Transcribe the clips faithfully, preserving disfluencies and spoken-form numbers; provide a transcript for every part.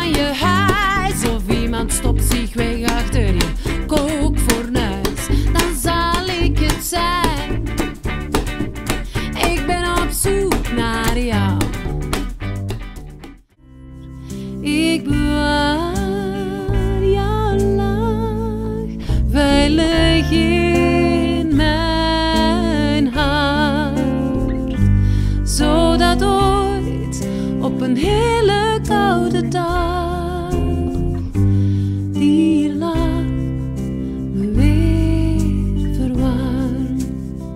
van je huis of iemand stopt zich weg achter je kookfornuis, dan zal ik het zijn. Ik ben op zoek naar jou. Ik bewaar jouw lach veilig in mijn hart, zodat ooit op een hele koude dag die lach me weer verwarmt.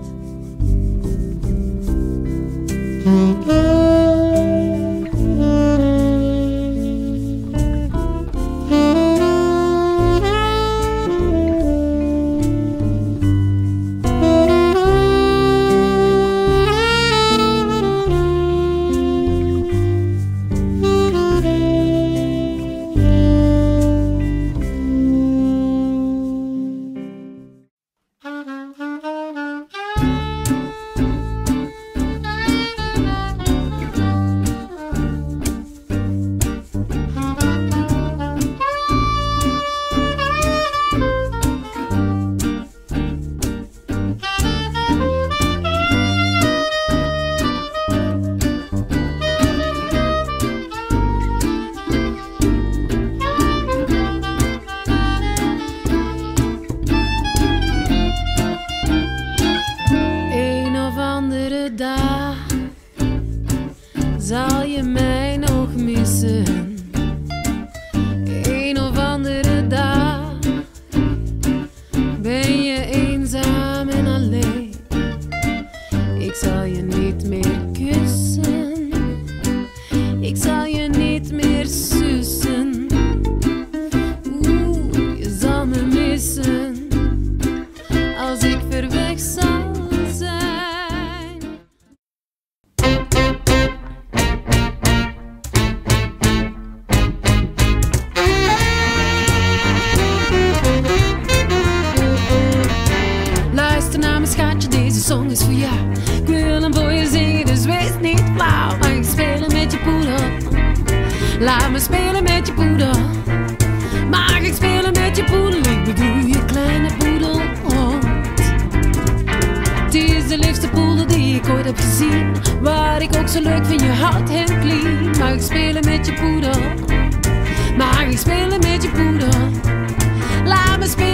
Dag zal je mij nog missen. Een of andere dag ben je eenzaam en alleen. Ik zal je niet meer kussen, ik zal je niet meer sussen. Oeh, je zal me missen als ik ver weg zal. Schatje, deze song is voor jou. Ik wil hem voor je zingen, dus wees niet flauw. Mag ik spelen met je poeder? Laat me spelen met je poeder. Mag ik spelen met je poeder? Ik bedoel je kleine poedelhond. Het is de liefste poeder die ik ooit heb gezien. Wat ik ook zo leuk vind, je houdt hem clean. Mag ik spelen met je poeder? Mag ik spelen met je poeder? Laat me spelen.